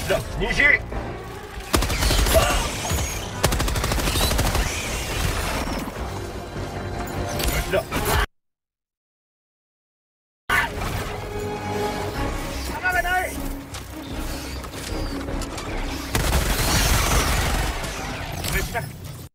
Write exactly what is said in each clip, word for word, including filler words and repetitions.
だ西だ弾がない飯だ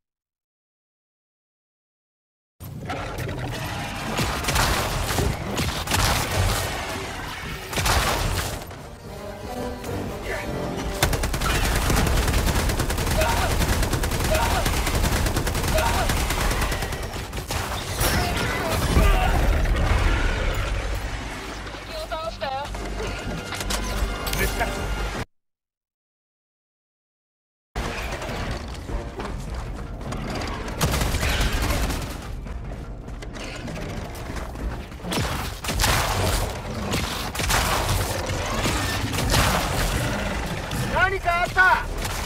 何かあった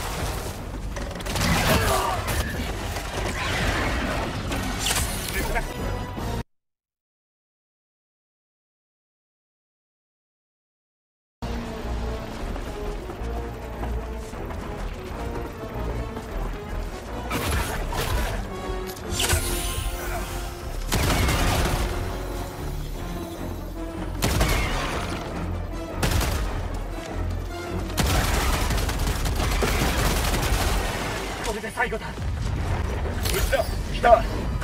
これで最後だ。撃った来た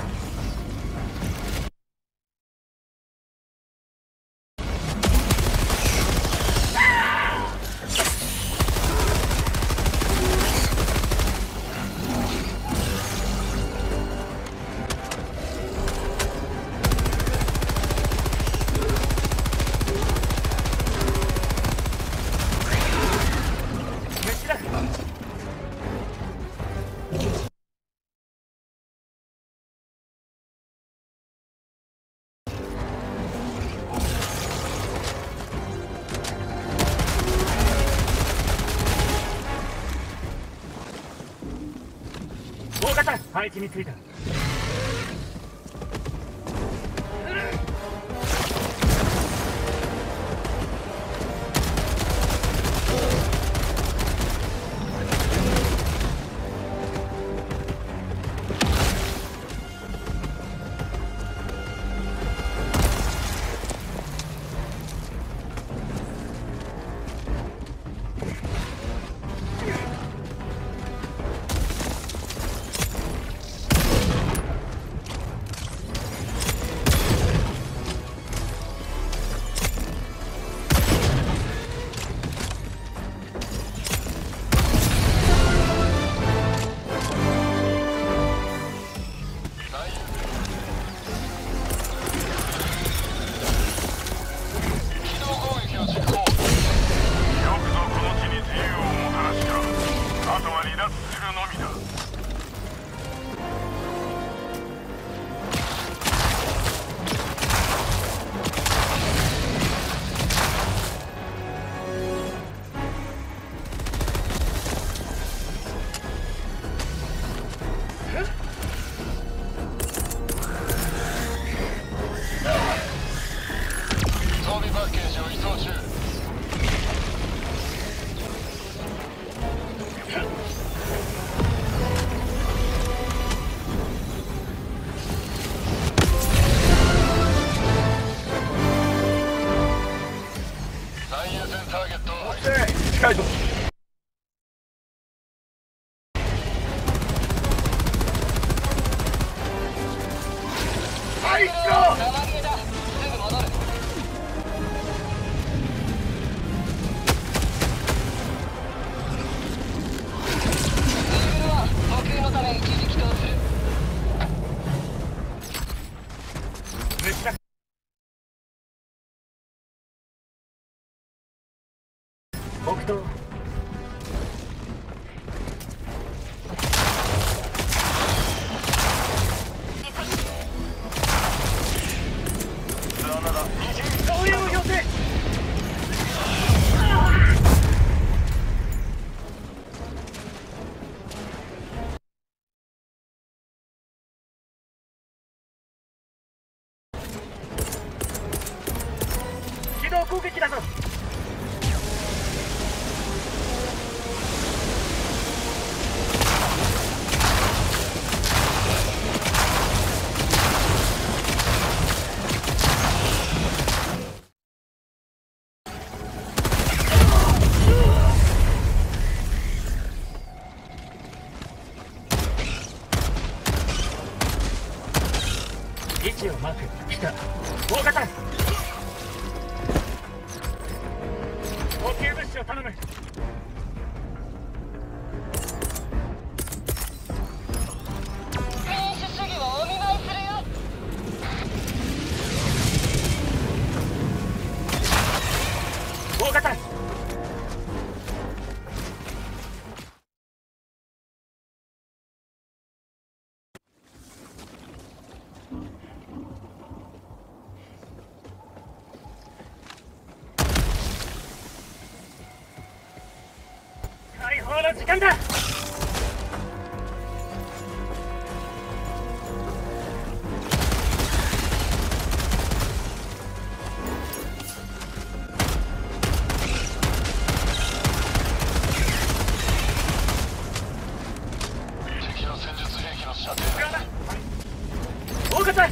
飯だ大型配置についた。近いぞ。はい行こう。北東そういう予定。機動攻撃だぞ。 マーク来た。大型補給物資を頼む。 民主主義をお見舞いするよ。 大型解放の時間だ。 敵の戦術兵器の射程大型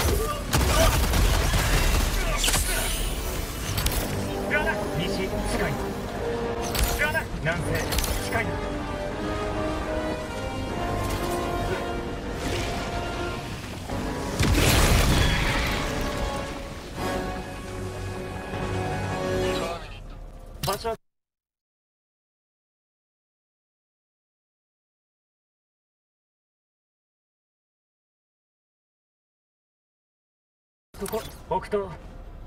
西近い。南西近い。場所はここ北東。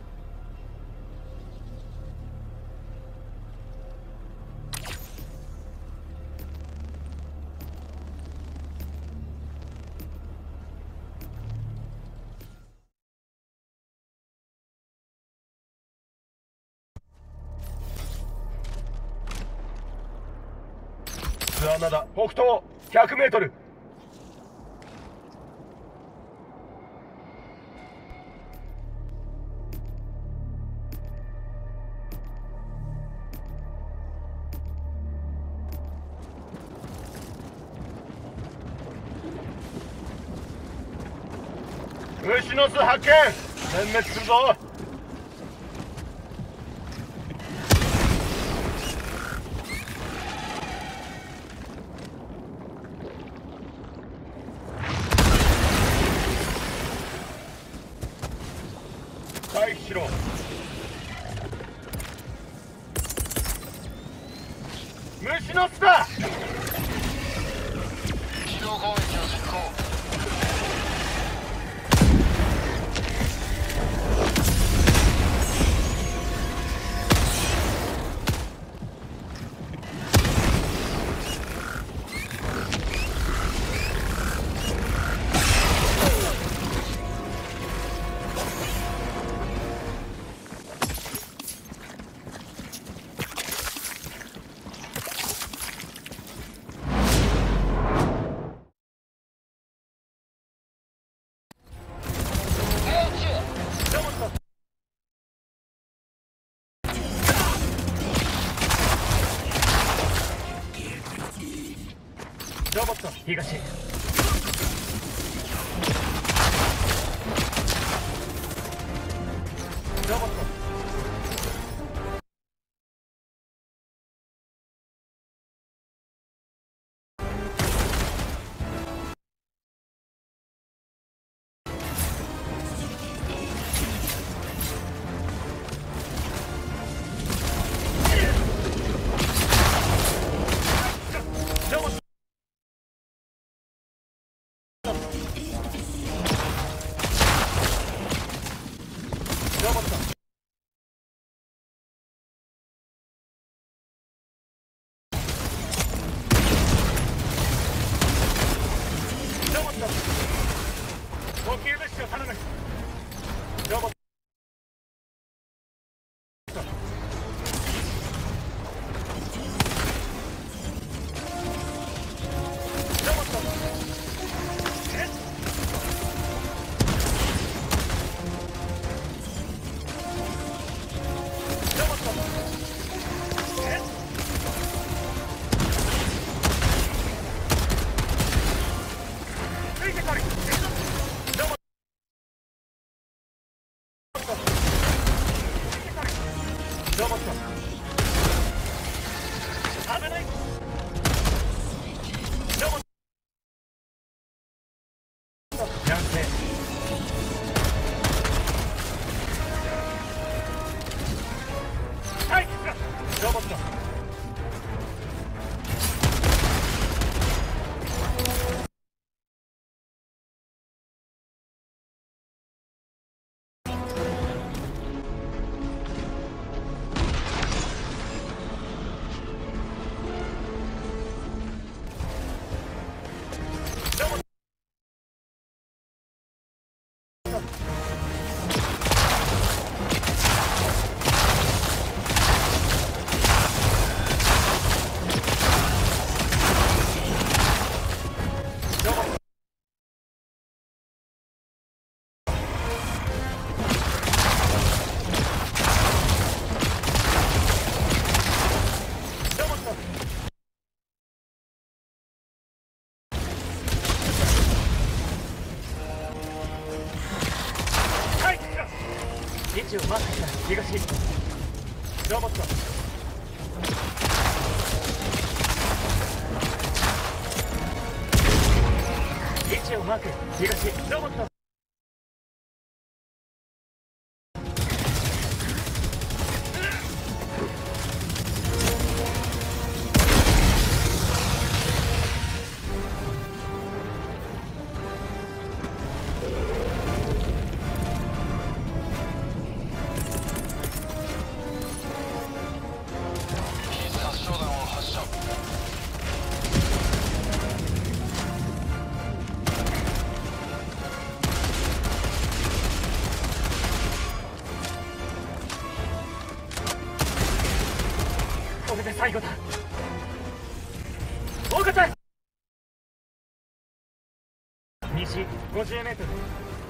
巣穴だ。北東ひゃくメートル。虫の巣発見。殲滅するぞ。回避しろ。虫の巣だ。 機動攻撃を実行。 ロボット東。ロボットロボットロボットロボット補給物資を頼む。ロボットロボットえっロボットえっついてこい。ロボットロボット危ない。ロボット南西ロボット位置をマーク東ロボット必殺召喚を発射。 これで最後だ。大型西 ごじゅうメートル。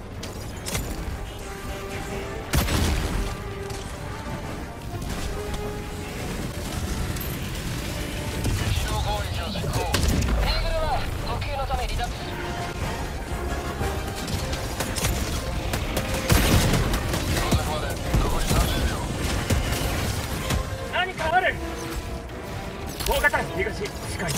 機動攻撃を実行。 イーグルは呼吸のため離脱する。 到着まで残りさんじゅうびょう。 何かある。大型東近い。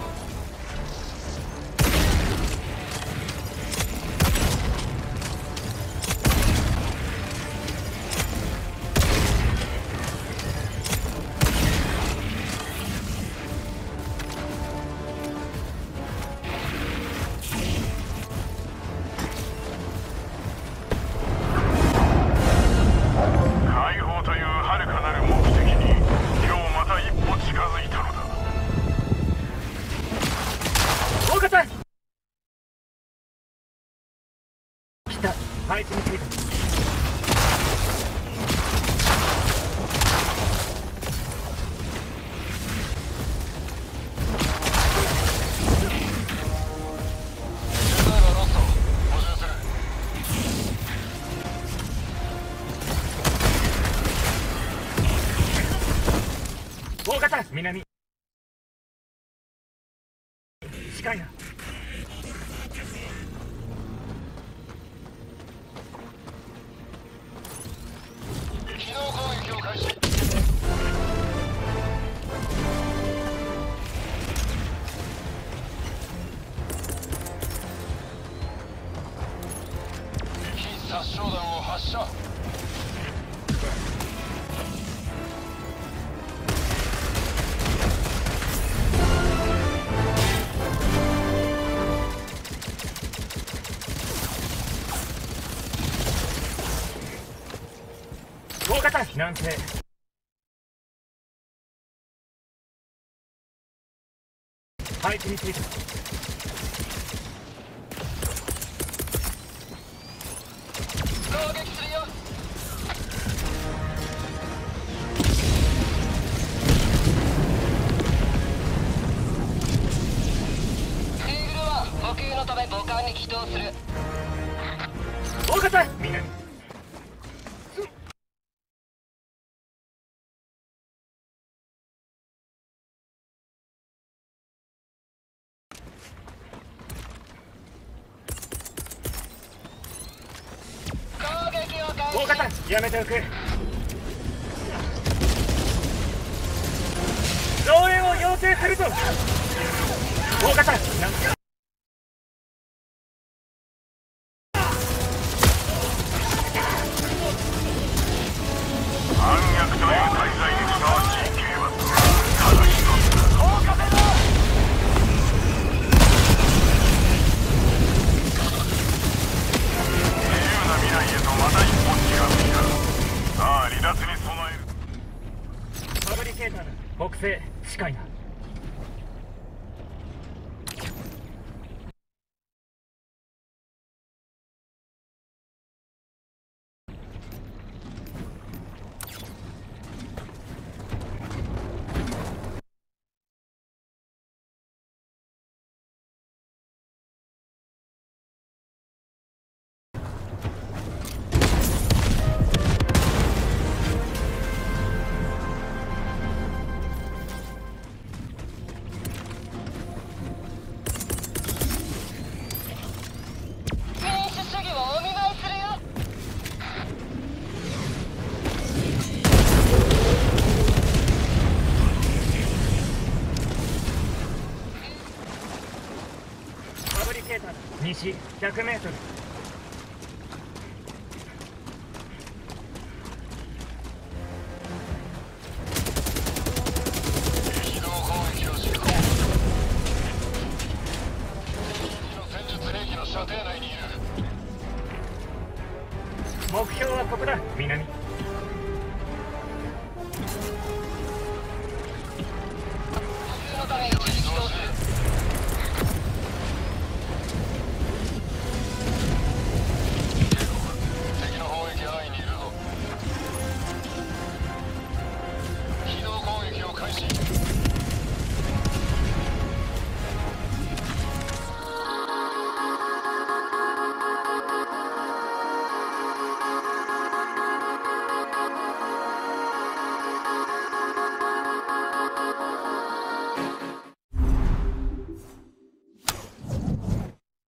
解放という遥かなる目的に今日また一歩近づいたのだ。 大型北配置についた。 シュターがロスト。補充する。 大型南近いな。 機動攻撃を開始。必殺召喚を発射。 大型南西配置についた。 攻撃するよ。イーグルは呼吸のため母艦に起動する。 大型南攻撃を開大型始。 やめておく。増援を要請するぞ。大型南暗躍という滞在にふさわしい刑はただ一つだ。自由な未来へとまた一歩近づいた。さあ離脱に備える。 ファブリケーターだ。北西近いな。 西 ひゃくメートル。